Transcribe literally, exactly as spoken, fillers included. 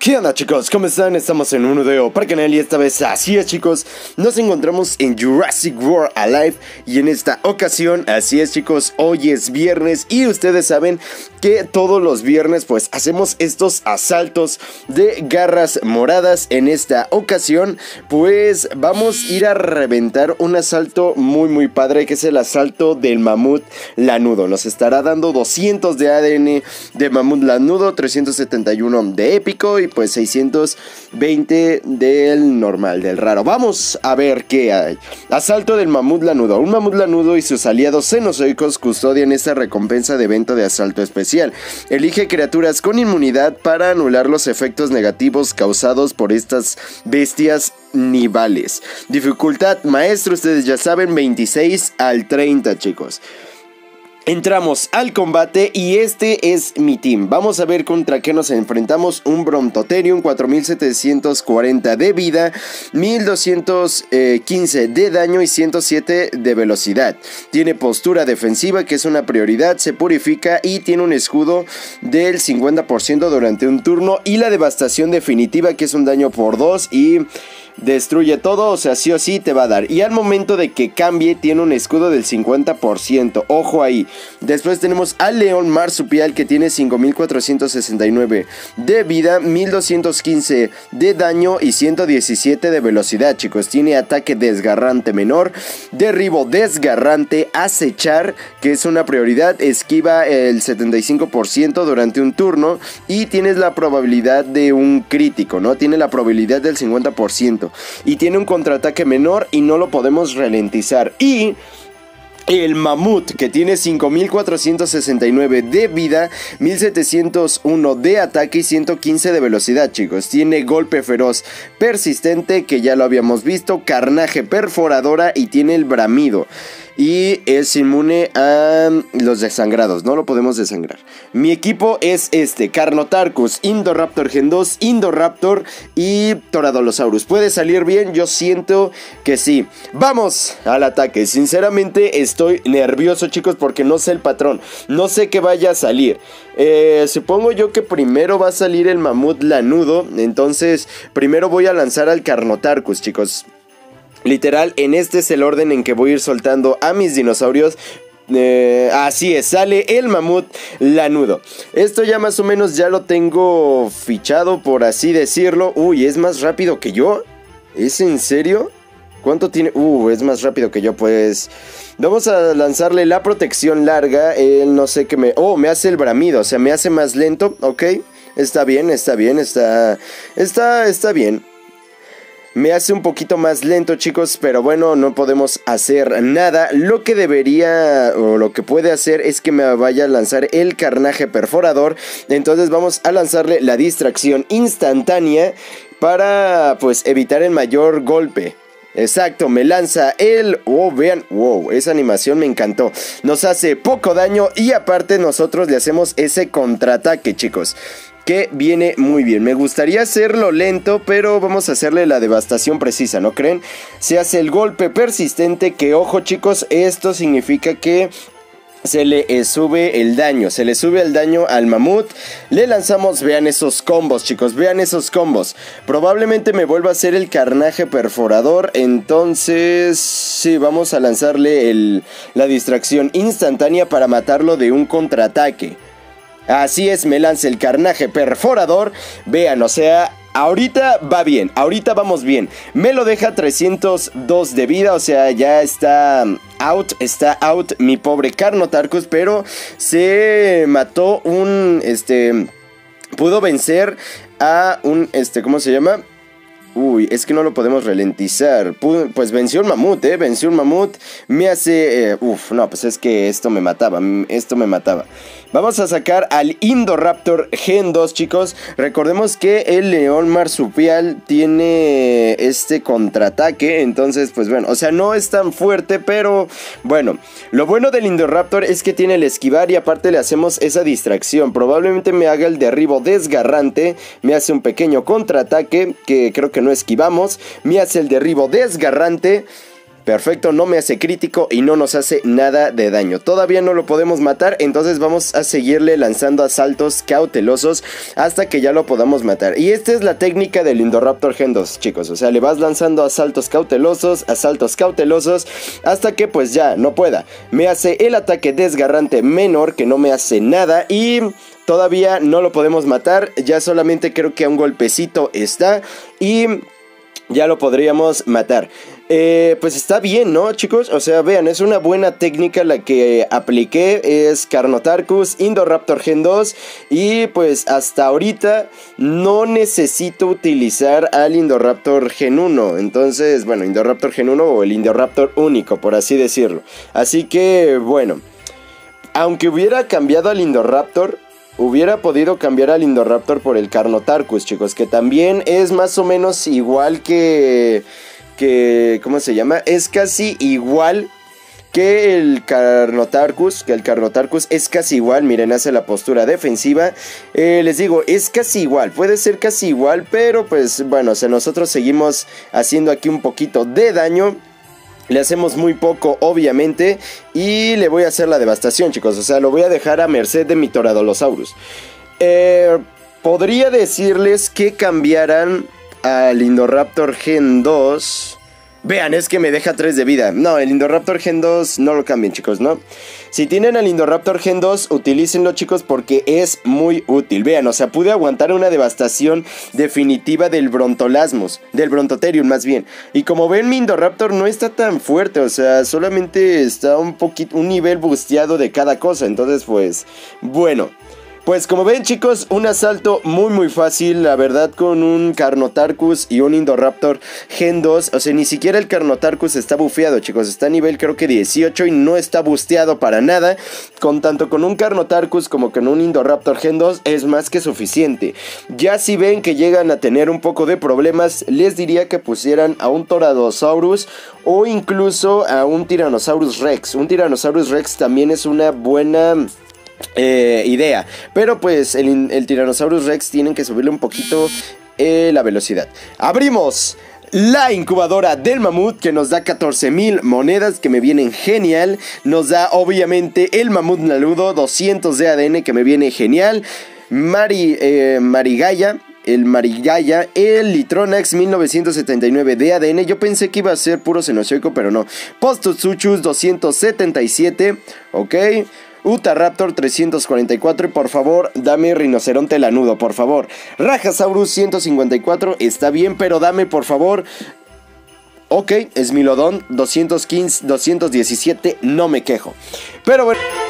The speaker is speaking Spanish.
¿Qué onda, chicos? ¿Cómo están? Estamos en un video para el canal y esta vez, así es, chicos, nos encontramos en Jurassic World Alive. Y en esta ocasión, así es, chicos, hoy es viernes y ustedes saben que todos los viernes pues hacemos estos asaltos de garras moradas. En esta ocasión pues vamos a ir a reventar un asalto muy muy padre, que es el asalto del mamut lanudo. Nos estará dando doscientos de A D N de mamut lanudo, trescientos setenta y uno de épico y pues seiscientos veinte del normal, del raro. Vamos a ver qué hay. Asalto del mamut lanudo. Un mamut lanudo y sus aliados cenozoicos custodian esta recompensa de evento de asalto especial. Elige criaturas con inmunidad para anular los efectos negativos causados por estas bestias nivales. Dificultad maestro, ustedes ya saben, veintiséis al treinta, chicos. Entramos al combate y este es mi team. Vamos a ver contra qué nos enfrentamos. Un Brontothrerium, cuatro mil setecientos cuarenta de vida, mil doscientos quince de daño y ciento siete de velocidad. Tiene postura defensiva, que es una prioridad, se purifica y tiene un escudo del cincuenta por ciento durante un turno. Y la devastación definitiva, que es un daño por dos y destruye todo, o sea, sí o sí te va a dar. Y al momento de que cambie, tiene un escudo del cincuenta por ciento. Ojo ahí. Después tenemos al león marsupial, que tiene cinco mil cuatrocientos sesenta y nueve de vida, mil doscientos quince de daño y ciento diecisiete de velocidad, chicos. Tiene ataque desgarrante menor, derribo desgarrante, acechar, que es una prioridad, esquiva el setenta y cinco por ciento durante un turno y tienes la probabilidad de un crítico, ¿no? Tiene la probabilidad del cincuenta por ciento. Y tiene un contraataque menor y no lo podemos ralentizar. Y el mamut, que tiene cinco mil cuatrocientos sesenta y nueve de vida, mil setecientos uno de ataque y ciento quince de velocidad, chicos. Tiene golpe feroz persistente, que ya lo habíamos visto, carnaje perforadora y tiene el bramido. Y es inmune a los desangrados, no lo podemos desangrar. Mi equipo es este: Carnotaurus, Indoraptor Gen dos, Indoraptor y Toradolosaurus. ¿Puede salir bien? Yo siento que sí. Vamos al ataque. Sinceramente estoy nervioso, chicos, porque no sé el patrón. No sé qué vaya a salir. Eh, supongo yo que primero va a salir el mamut lanudo. Entonces primero voy a lanzar al Carnotaurus, chicos. Literal, en este es el orden en que voy a ir soltando a mis dinosaurios. Eh, así es, sale el mamut lanudo. Esto ya más o menos ya lo tengo fichado, por así decirlo. Uy, ¿es más rápido que yo? ¿Es en serio? ¿Cuánto tiene? Uh, es más rápido que yo, pues. Vamos a lanzarle la protección larga. Él no sé qué me... Oh, me hace el bramido, o sea, me hace más lento. Ok, está bien, está bien, está... Está, está bien. Me hace un poquito más lento, chicos, pero bueno, no podemos hacer nada. Lo que debería, o lo que puede hacer, es que me vaya a lanzar el carnaje perforador. Entonces vamos a lanzarle la distracción instantánea para, pues, evitar el mayor golpe. Exacto, me lanza el... Oh, vean, wow, esa animación me encantó. Nos hace poco daño y aparte nosotros le hacemos ese contraataque, chicos, que viene muy bien. Me gustaría hacerlo lento, pero vamos a hacerle la devastación precisa, ¿no creen? Se hace el golpe persistente, que ojo, chicos, esto significa que se le eh, sube el daño, se le sube el daño al mamut. Le lanzamos, vean esos combos, chicos, vean esos combos. Probablemente me vuelva a hacer el carnaje perforador. Entonces, sí, vamos a lanzarle el, la distracción instantánea para matarlo de un contraataque. Así es, me lanza el carnaje perforador. Vean, o sea, ahorita va bien, ahorita vamos bien. Me lo deja trescientos dos de vida, o sea, ya está out, está out mi pobre Carnotaurus. Pero se mató un, este, pudo vencer a un, este, ¿cómo se llama? Uy, es que no lo podemos ralentizar. Pues venció un mamut, eh, venció un mamut. Me hace... Eh, uf, no, pues es que esto me mataba, esto me mataba. Vamos a sacar al Indoraptor Gen dos, chicos. Recordemos que el león marsupial tiene este contraataque. Entonces, pues bueno, o sea, no es tan fuerte, pero bueno. Lo bueno del Indoraptor es que tiene el esquivar y aparte le hacemos esa distracción. Probablemente me haga el derribo desgarrante. Me hace un pequeño contraataque que creo que no esquivamos. Me hace el derribo desgarrante, Perfecto, no me hace crítico y no nos hace nada de daño. Todavía no lo podemos matar, entonces vamos a seguirle lanzando asaltos cautelosos hasta que ya lo podamos matar. Y esta es la técnica del Indoraptor Gen dos, chicos. O sea, le vas lanzando asaltos cautelosos, asaltos cautelosos, hasta que pues ya no pueda. Me hace el ataque desgarrante menor, que no me hace nada, y todavía no lo podemos matar. Ya solamente creo que a un golpecito está y ya lo podríamos matar. Eh, pues está bien, ¿no, chicos? O sea, vean, es una buena técnica la que apliqué. Es Carnotaurus, Indoraptor Gen dos. Y pues hasta ahorita no necesito utilizar al Indoraptor Gen uno. Entonces, bueno, Indoraptor Gen uno o el Indoraptor único, por así decirlo. Así que, bueno, aunque hubiera cambiado al Indoraptor, hubiera podido cambiar al Indoraptor por el Carnotaurus, chicos, que también es más o menos igual que... que ¿cómo se llama? Es casi igual que el Carnotaurus, que el Carnotaurus es casi igual. Miren, hace la postura defensiva. Eh, les digo, es casi igual, puede ser casi igual, pero pues bueno, o sea, nosotros seguimos haciendo aquí un poquito de daño. Le hacemos muy poco, obviamente, y le voy a hacer la devastación, chicos. O sea, lo voy a dejar a merced de mi Toradolosaurus. Eh, podría decirles que cambiaran al Indoraptor Gen dos. Vean, es que me deja tres de vida. No, el Indoraptor Gen dos no lo cambien, chicos, ¿no? Si tienen al Indoraptor Gen dos, utilícenlo, chicos, porque es muy útil. Vean, o sea, pude aguantar una devastación definitiva del Brontolasmus, del Brontotherium más bien. Y como ven, mi Indoraptor no está tan fuerte, o sea, solamente está un poquito, un nivel busteado de cada cosa. Entonces, pues, bueno. Pues como ven, chicos, un asalto muy muy fácil, la verdad, con un Carnotaurus y un Indoraptor Gen dos. O sea, ni siquiera el Carnotaurus está bufeado, chicos, está a nivel creo que dieciocho y no está busteado para nada. Con tanto con un Carnotaurus como con un Indoraptor Gen dos es más que suficiente. Ya si ven que llegan a tener un poco de problemas, les diría que pusieran a un Toratosaurus o incluso a un Tyrannosaurus Rex. Un Tyrannosaurus Rex también es una buena... Eh, idea, pero pues el, el Tyrannosaurus Rex tienen que subirle un poquito eh, la velocidad. Abrimos la incubadora del mamut, que nos da catorce mil monedas, que me vienen genial. Nos da obviamente el mamut naludo, doscientos de A D N, que me viene genial. Mari, eh, Marigaya, el Marigaya, el Litronax mil novecientos setenta y nueve de A D N. Yo pensé que iba a ser puro Cenozoico, pero no. Postotsuchus doscientos setenta y siete, ok. Utahraptor trescientos cuarenta y cuatro y por favor dame rinoceronte lanudo, por favor. Rajasaurus ciento cincuenta y cuatro, está bien, pero dame por favor. Ok, Smilodon doscientos quince, doscientos diecisiete, no me quejo. Pero bueno...